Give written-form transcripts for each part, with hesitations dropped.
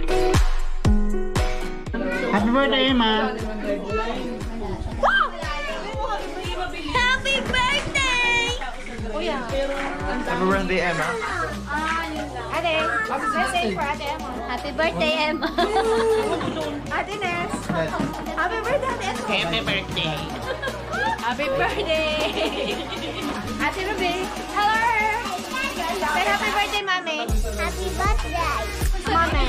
Happy birthday, Emma! Happy birthday! Happy birthday, Emma. Ate, let's say for Ate Emma. Happy birthday, Emma. Ate Ness. Happy birthday, Ate Emma. Happy birthday! Happy birthday. Ate Ruby. Hello. Say happy birthday, Mami. Happy birthday. Mami.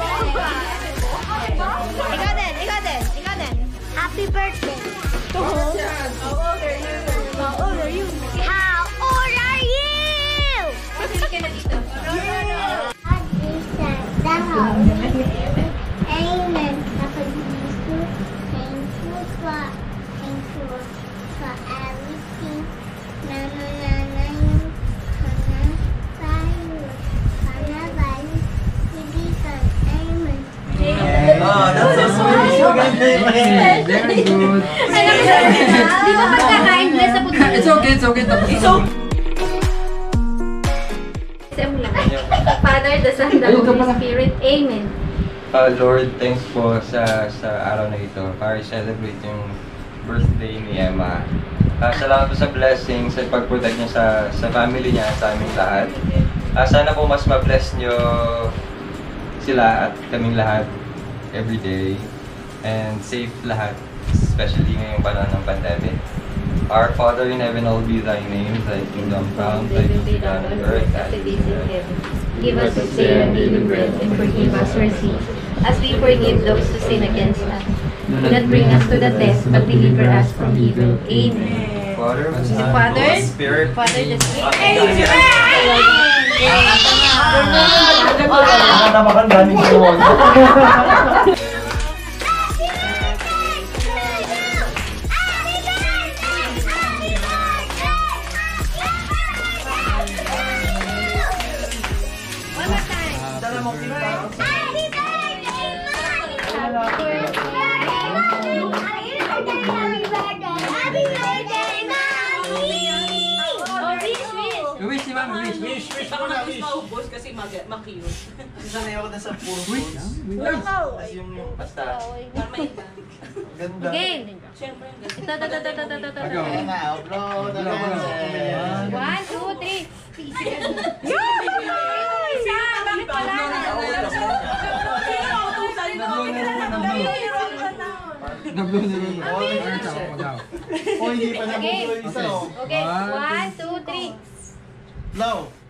Ikaw din, ikaw din, ikaw din. Happy birthday. To whom? How old are you? How old are you? How old are you? Pabili ka na dito. Amen. Kapag gusto, thankful for everything. Nanananayon ka na tayo. Panabayo, ibigan. Amen. Oh, that's so sweet. Very good. Di ba pagkakain bless sa puto? It's okay, it's okay. It's okay. Father, the Son, the Holy Spirit. Amen. Lord, thanks po sa araw na ito para celebrate yung birthday ni Emma. Salamat po sa blessing, sa pag-protect niya sa family niya, sa aming lahat. Sana po mas ma-bless niyo sila at kaming lahat everyday. And safe lahat, especially ngayong panahon ng pandemic. Our Father in heaven, hallowed be thy name, thy kingdom come, thy will be done on earth as it is in heaven. Give us this day our daily bread, and forgive us our sins, as we forgive those who sin against us. Do not bring us to the test, but deliver us from evil. Amen. Father, The Father, Spirit, Father, the Spirit. Nakatamakan daming sinuwan. Wish si Mami, wish. Wish ako na wish! Maubos kasi makiyos. Sanay ako na sa puro Wish. foods. Tapos yung pasta. Maiba. Ganda. Again. Siyempre, yung Ito. Agaw. Ayan na, upload na naman. 1, 2, 3. Bakit wala na? Nablo na rin. Agaw. O, hindi pa nabubuhay isa, oh. Okay, 1, 2, 3. Blow!